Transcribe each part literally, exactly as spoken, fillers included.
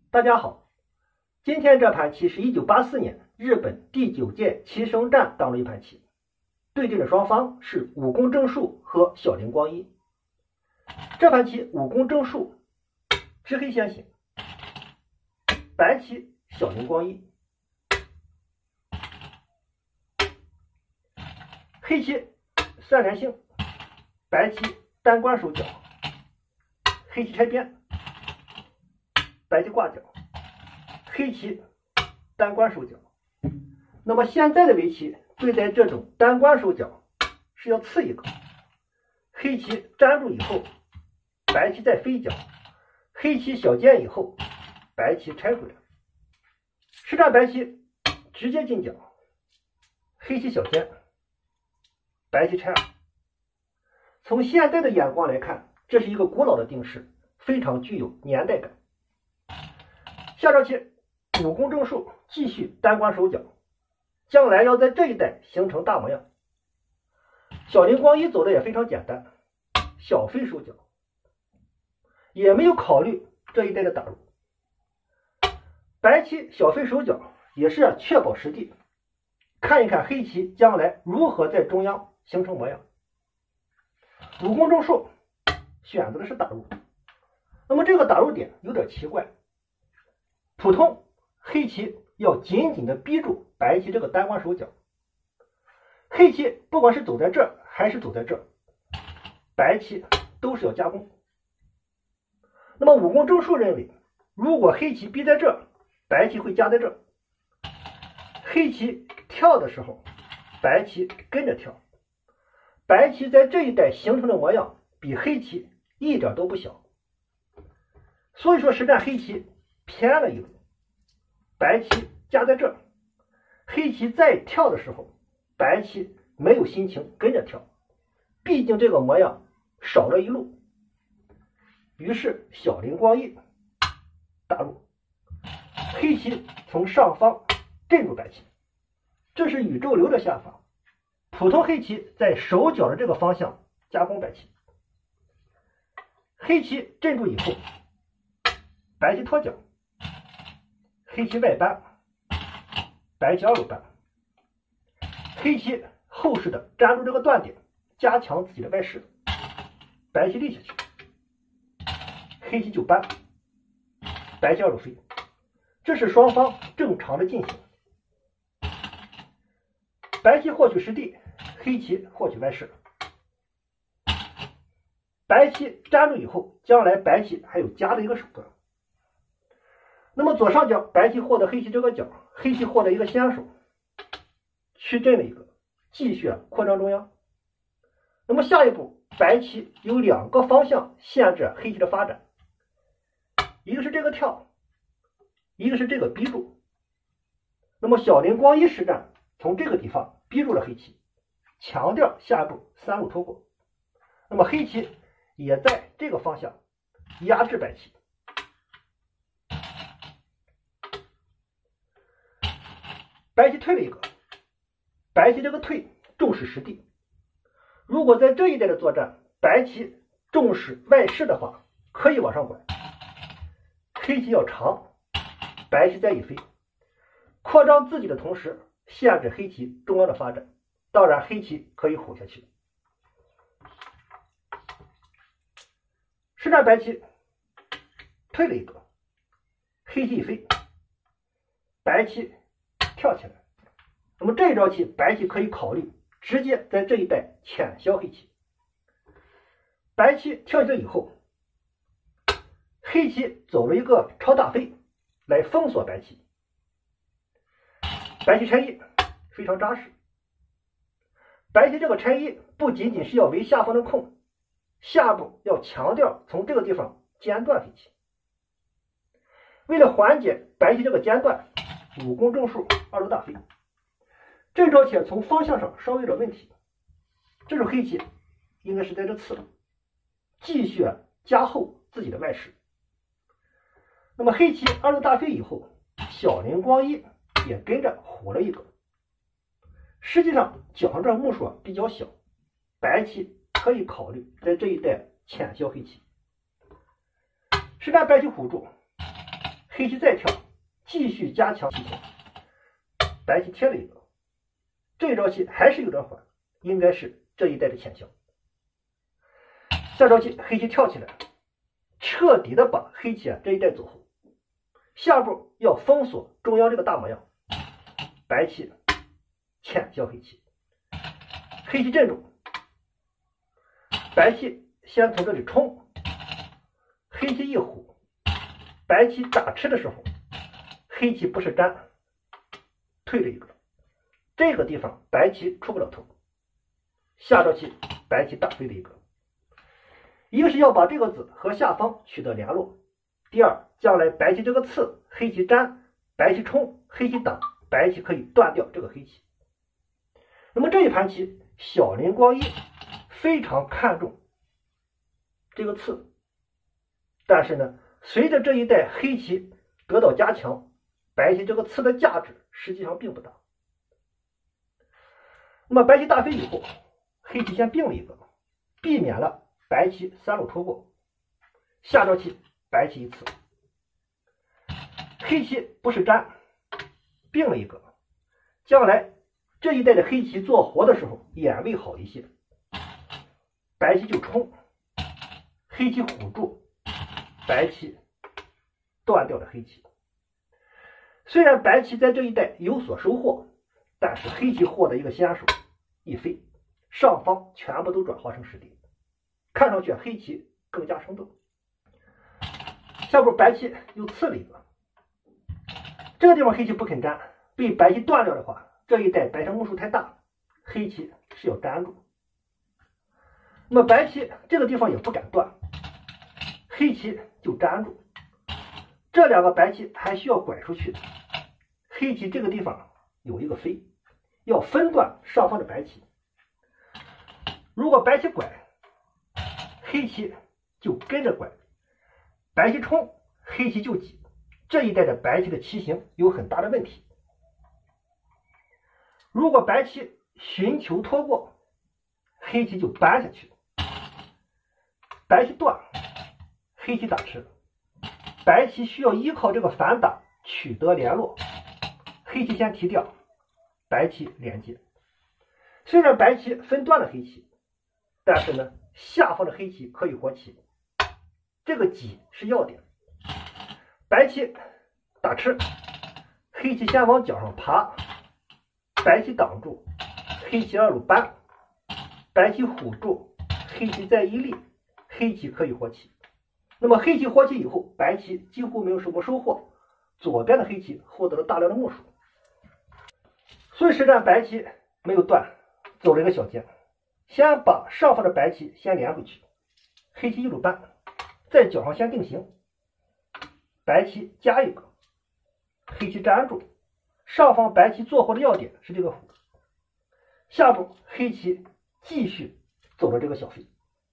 大家好，今天这盘棋是一九八四年日本第九届棋圣战当中一盘棋，对阵的双方是武宫正树和小林光一。这盘棋武宫正树执黑先行，白棋小林光一，黑棋三连星，白棋单关手脚，黑棋拆边，白棋挂角，黑棋单关手脚。那么现在的围棋对待这种单关手脚是要刺一个，黑棋粘住以后，白棋再飞一脚，黑棋小尖以后，白棋拆回来。实战白棋直接进角，黑棋小尖，白棋拆二。从现在的眼光来看，这是一个古老的定式，非常具有年代感。下招棋武宫正树继续单关手脚，将来要在这一带形成大模样。小林光一走的也非常简单，小飞手脚，也没有考虑这一带的打入。白棋小飞手脚也是确保实地，看一看黑棋将来如何在中央形成模样。武宫正树选择的是打入，那么这个打入点有点奇怪，普通黑棋要紧紧的逼住白棋这个单关手脚，黑棋不管是走在这儿还是走在这儿，白棋都是要加攻。那么武宫正树认为，如果黑棋逼在这儿，白棋会加在这儿，黑棋跳的时候，白棋跟着跳，白棋在这一带形成的模样比黑棋一点都不小，所以说实战黑棋偏了一路，白棋加在这儿，黑棋再跳的时候，白棋没有心情跟着跳，毕竟这个模样少了一路。于是小林光一打入，黑棋从上方镇住白棋，这是宇宙流的下法。普通黑棋在手脚的这个方向加攻白棋，黑棋镇住以后，白棋脱角，黑棋外扳，白棋二路扳，黑棋后势的粘住这个断点，加强自己的外势，白棋立下去，黑棋就扳，白棋二路飞，这是双方正常的进行。白棋获取实地，黑棋获取外势，白棋粘住以后，将来白棋还有加的一个手段。那么左上角白棋获得黑棋这个角，黑棋获得一个先手，去镇了一个，继续扩张中央。那么下一步白棋有两个方向限制黑棋的发展，一个是这个跳，一个是这个逼住。那么小林光一实战从这个地方逼住了黑棋，强调下一步三路突破。那么黑棋也在这个方向压制白棋，白棋退了一个，白棋这个退重视实地。如果在这一带的作战，白棋重视外势的话，可以往上拐，黑棋要长，白棋再一飞，扩张自己的同时限制黑棋中央的发展，当然黑棋可以唬下去。实战白棋退了一个，黑棋一飞，白棋跳起来。那么这一招棋白棋可以考虑直接在这一带浅消黑棋。白棋跳起来以后，黑棋走了一个超大飞来封锁白棋，白棋拆一非常扎实。白棋这个拆一不仅仅是要围下方的空，下步要强调从这个地方间断黑棋。为了缓解白棋这个间断，武宫正树二路大飞。这招棋从方向上稍微有点问题，这种黑棋应该是在这刺，继续加厚自己的外势。那么黑棋二路大飞以后，小林光一也跟着唬了一个。实际上角上这目数比较小，白棋可以考虑在这一带浅消黑棋。实战白棋唬住， 黑棋再跳，继续加强棋形。白棋贴了一个，这一招棋还是有点缓，应该是这一带的浅象。下招棋黑棋跳起来，彻底的把黑棋啊这一带走后。下步要封锁中央这个大模样，白棋浅笑黑棋，黑棋镇住，白棋先从这里冲，黑棋一虎，白棋打吃的时候，黑棋不是粘，退了一个，这个地方白棋出不了头。下招棋白棋打飞了一个，一个是要把这个子和下方取得联络，第二，将来白棋这个刺，黑棋粘，白棋冲，黑棋挡，白棋可以断掉这个黑棋。那么这一盘棋，小林光一非常看重这个刺，但是呢，随着这一带黑棋得到加强，白棋这个刺的价值实际上并不大。那么白棋大飞以后，黑棋先并了一个，避免了白棋三路拖过。下招棋白棋一刺，黑棋不是粘，并了一个，将来这一带的黑棋做活的时候眼位好一些，白棋就冲，黑棋虎住，白棋断掉了黑棋。虽然白棋在这一带有所收获，但是黑棋获得一个先手，一飞，上方全部都转化成实地，看上去黑棋更加生动。下步白棋又刺了一个，这个地方黑棋不肯粘，被白棋断掉的话，这一带白生目数太大，黑棋是要粘住。那么白棋这个地方也不敢断，黑棋就粘住。这两个白棋还需要拐出去，黑棋这个地方有一个飞，要分断上方的白棋。如果白棋拐，黑棋就跟着拐，白棋冲，黑棋就挤，这一带的白棋的棋形有很大的问题。如果白棋寻求拖过，黑棋就扳下去，白棋断，黑棋打吃，白棋需要依靠这个反打取得联络，黑棋先提掉，白棋连接。虽然白棋分断了黑棋，但是呢，下方的黑棋可以活棋，这个挤是要点。白棋打吃，黑棋先往角上爬，白棋挡住，黑棋二路扳，白棋虎住，黑棋再一立，黑棋可以活棋。那么黑棋活棋以后，白棋几乎没有什么收获，左边的黑棋获得了大量的目数。所以实战白棋没有断，走了一个小尖，先把上方的白棋先连回去，黑棋一路扳，在角上先定型，白棋加一个，黑棋粘住，上方白棋做活的要点是这个虎，下步黑棋继续走了这个小飞。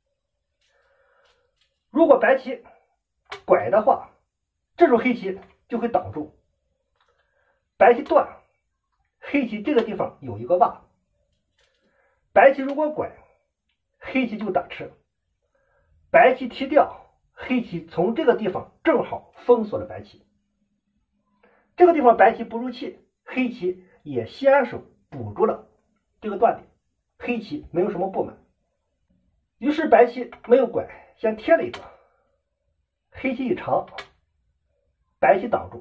如果白棋拐的话，这时候黑棋就会挡住，白棋断，黑棋这个地方有一个洼，白棋如果拐，黑棋就打吃，白棋提掉，黑棋从这个地方正好封锁了白棋，这个地方白棋不入气，黑棋也先手补住了这个断点，黑棋没有什么不满，于是白棋没有拐，先贴了一个，黑棋一长，白棋挡住，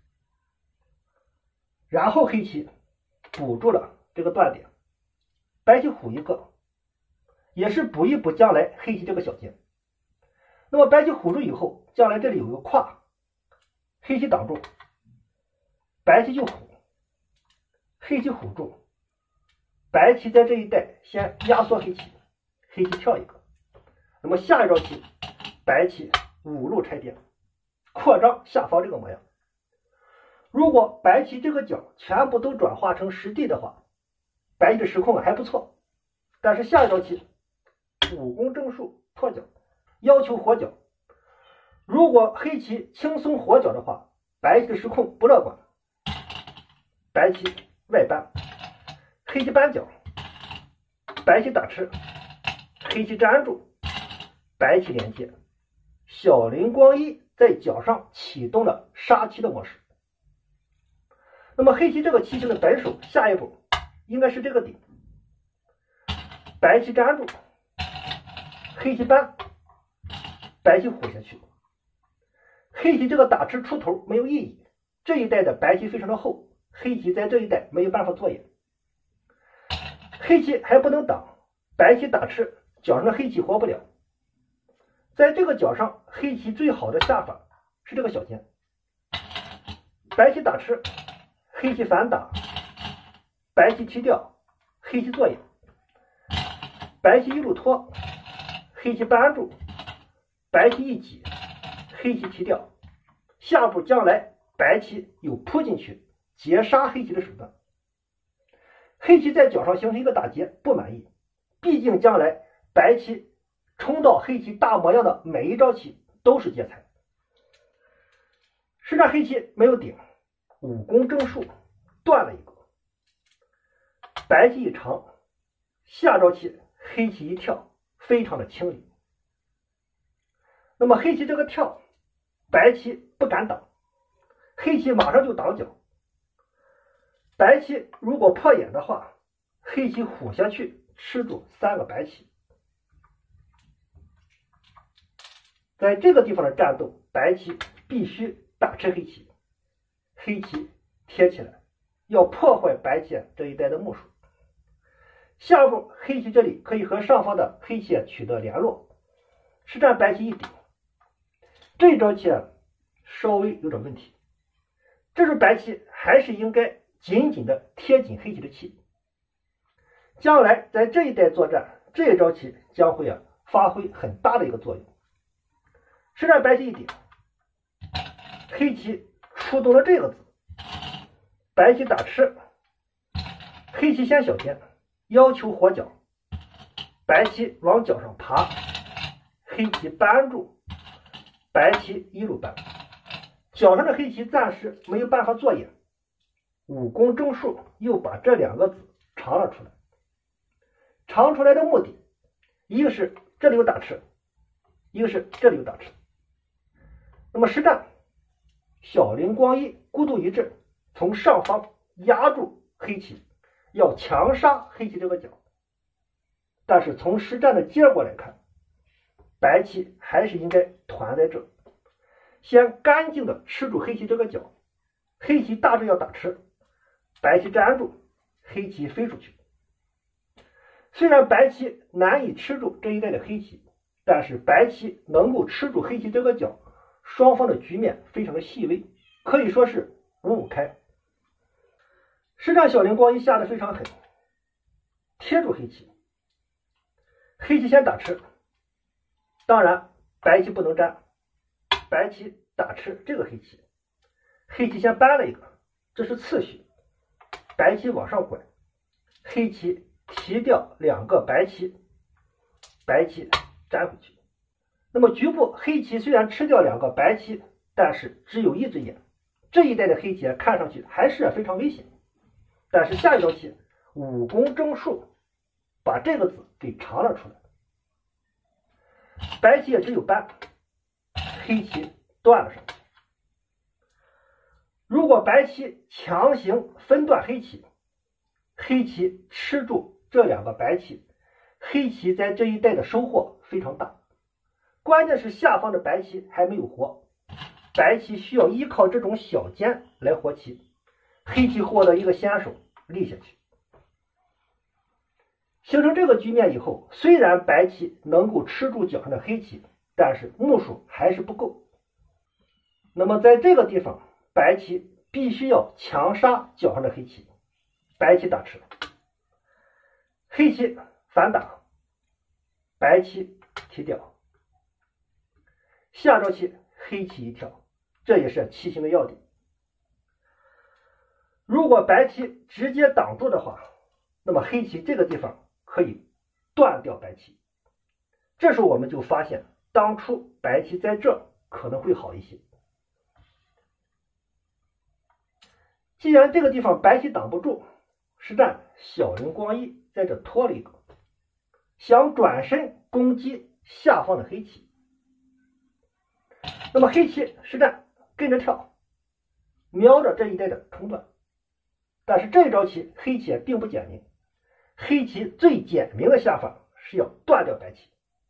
然后黑棋补住了这个断点，白棋虎一个，也是补一补将来黑棋这个小尖。那么白棋虎住以后，将来这里有个跨，黑棋挡住，白棋就虎，黑棋虎住，白棋在这一带先压缩黑棋，黑棋跳一个。那么下一招棋，白棋五路拆边，扩张下方这个模样。如果白棋这个角全部都转化成实地的话，白棋的时控还不错。但是下一招棋五攻正数破角，要求活角。如果黑棋轻松活角的话，白棋的时控不乐观。白棋外扳，黑棋扳角，白棋打吃，黑棋粘住，白棋连接。 小林光一在角上启动了杀棋的模式。那么黑棋这个棋形的本手，下一步应该是这个顶，白棋粘住，黑棋扳，白棋虎下去。黑棋这个打吃出头没有意义，这一带的白棋非常的厚，黑棋在这一带没有办法作业。黑棋还不能挡，白棋打吃，角上的黑棋活不了。在这个角上，黑棋最好的下法是这个小尖，白棋打吃，黑棋反打，白棋提掉，黑棋作业，白棋一路拖，黑棋扳住，白棋一挤，黑棋提掉。下步将来白棋有扑进去截杀黑棋的手段。黑棋在角上形成一个打劫，不满意，毕竟将来白棋冲到黑棋大模样的每一招棋都是劫财。实战黑棋没有顶，武功正数断了一个，白棋一长，下招棋黑棋一跳，非常的轻理。那么黑棋这个跳，白棋不敢挡，黑棋马上就挡角。白棋如果破眼的话，黑棋虎下去吃住三个白棋。在这个地方的战斗，白棋必须打吃黑棋，黑棋贴起来，要破坏白棋这一带的目数。下步黑棋这里可以和上方的黑棋取得联络，实战白棋一顶，这招棋稍微有点问题，这时候白棋还是应该紧紧的贴紧黑棋的棋，将来在这一带作战，这一招棋将会啊发挥很大的一个作用。实战白棋一顶，黑棋出动了这个子，白棋打吃，黑棋先小尖，要求活角，白棋往角上爬，黑棋扳住，白棋一路扳，角上的黑棋暂时没有办法作业，武功正数又把这两个子长了出来。长出来的目的，一个是这里有打吃，一个是这里有打吃。那么实战小林光一孤注一掷，从上方压住黑棋，要强杀黑棋这个角。但是从实战的结果来看，白棋还是应该团在这，先干净的吃住黑棋这个角，黑棋大致要打吃，白棋粘住，黑棋飞出去。虽然白棋难以吃住这一带的黑棋，但是白棋能够吃住黑棋这个角，双方的局面非常的细微，可以说是五五开。实战小林光一下的非常狠，贴住黑棋，黑棋先打吃，当然白棋不能粘，白棋打吃这个黑棋，黑棋先扳了一个，这是次序，白棋往上拐，黑棋提掉两个白棋，白棋粘回去。那么局部黑棋虽然吃掉两个白棋，但是只有一只眼，这一带的黑棋看上去还是非常危险。但是下一招棋武功正数把这个子给长了出来，白棋也只有扳，黑棋断了上去。如果白棋强行分断黑棋，黑棋吃住这两个白棋，黑棋在这一带的收获非常大。关键是下方的白棋还没有活，白棋需要依靠这种小尖来活棋，黑棋获得一个先手立下去。形成这个局面以后，虽然白棋能够吃住角上的黑棋，但是目数还是不够。那么在这个地方，白棋必须要强杀角上的黑棋，白棋打吃，黑棋反打，白棋提掉，下招棋黑棋一跳，这也是棋形的要点。如果白棋直接挡住的话，那么黑棋这个地方可以断掉白棋，这时候我们就发现当初白棋在这可能会好一些。既然这个地方白棋挡不住，实战小林光一在这拖了一个，想转身攻击下方的黑棋。 那么黑棋实战跟着跳，瞄着这一带的冲段，但是这一招棋黑棋并不简明，黑棋最简明的下法是要断掉白棋。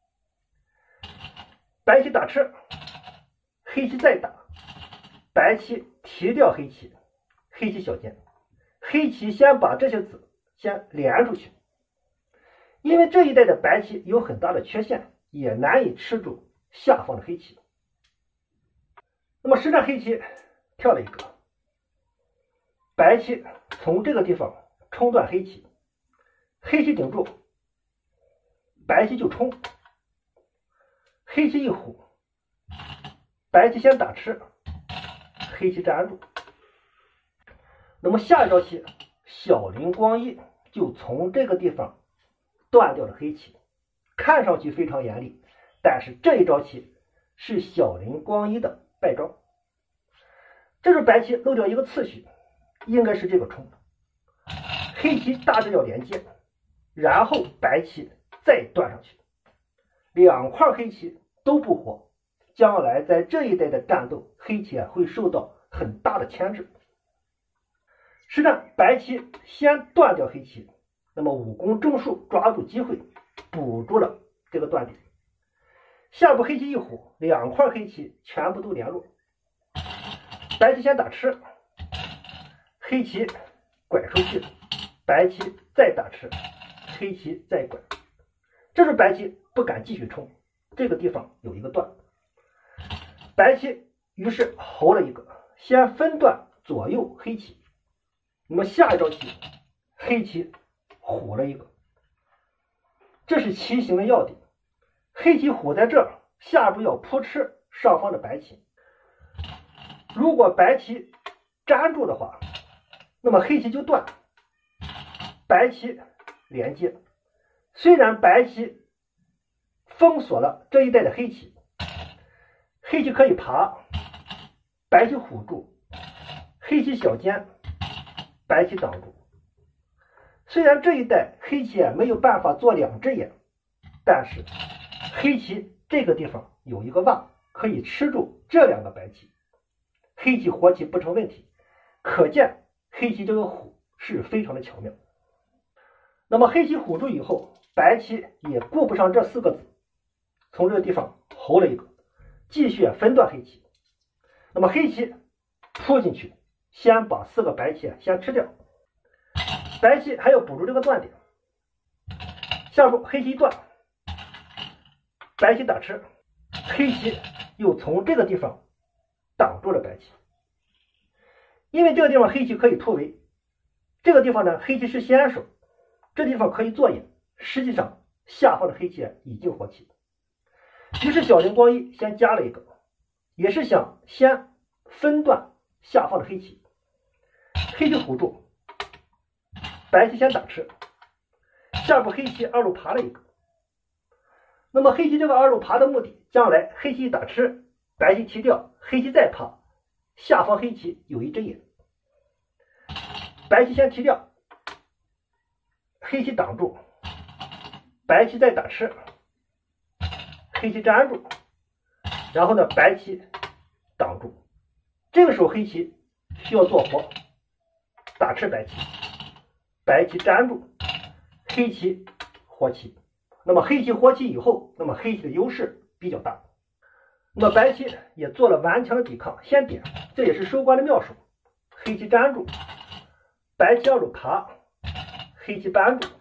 白棋打吃，黑棋再打，白棋提掉黑棋，黑棋小尖，黑棋先把这些子先连出去，因为这一带的白棋有很大的缺陷，也难以吃住下方的黑棋。那么实战黑棋跳了一个，白棋从这个地方冲断黑棋，黑棋顶住，白棋就冲，黑棋一虎，白棋先打吃，黑棋粘住。那么下一招棋小林光一就从这个地方断掉了黑棋，看上去非常严厉，但是这一招棋是小林光一的败招。这是白棋漏掉一个次序，应该是这个冲，黑棋大致要连接，然后白棋再断上去，两块黑棋都不活，将来在这一带的战斗，黑棋啊会受到很大的牵制。实战白棋先断掉黑棋，那么武功正数抓住机会，补住了这个断点。下步黑棋一虎，两块黑棋全部都连落，白棋先打吃，黑棋拐出去，白棋再打吃，黑棋再拐，这是白棋不敢继续冲，这个地方有一个断，白棋于是侯了一个，先分断左右黑棋。那么下一招棋黑棋虎了一个，这是棋形的要点，黑棋虎在这儿，下步要扑吃上方的白棋，如果白棋粘住的话，那么黑棋就断，白棋连接，虽然白棋封锁了这一带的黑棋，黑棋可以爬，白棋虎住，黑棋小尖，白棋挡住。虽然这一带黑棋没有办法做两只眼，但是黑棋这个地方有一个洼，可以吃住这两个白棋，黑棋活棋不成问题，可见黑棋这个虎是非常的巧妙。那么黑棋虎住以后，白棋也顾不上这四个子，从这个地方侯了一个，继续分断黑棋。那么黑棋扑进去，先把四个白棋先吃掉，白棋还要补住这个断点。下步黑棋一断，白棋打吃，黑棋又从这个地方挡住了白棋。因为这个地方黑棋可以突围，这个地方呢黑棋是先手，这地方可以做眼，实际上下方的黑棋已经活棋。于是小林光一先加了一个，也是想先分断下方的黑棋。黑棋虎住，白棋先打吃，下步黑棋二路爬了一个。那么黑棋这个二路爬的目的，将来黑棋打吃，白棋提掉，黑棋再爬，下方黑棋有一只眼，白棋先提掉，黑棋挡住，白棋再打吃，黑棋粘住，然后呢白棋挡住。这个时候黑棋需要做活，打吃白棋，白棋粘住，黑棋活棋。那么黑棋活棋以后，那么黑棋的优势比较大。那么白棋也做了顽强的抵抗，先点，这也是收官的妙手。黑棋粘住，白棋二路爬，黑棋扳住。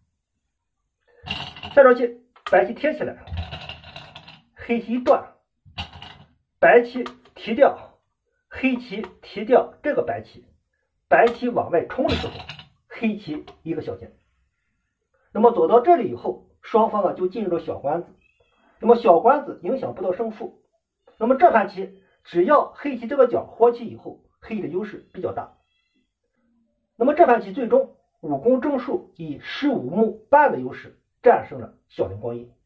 下招棋白棋贴起来，黑棋一断，白棋提掉，黑棋提掉这个白棋，白棋往外冲的时候，黑棋一个小尖。那么走到这里以后，双方啊就进入了小官子。那么小官子影响不到胜负。那么这盘棋只要黑棋这个角活棋以后，黑的优势比较大。那么这盘棋最终武功正数以十五目半的优势战胜了小林光一。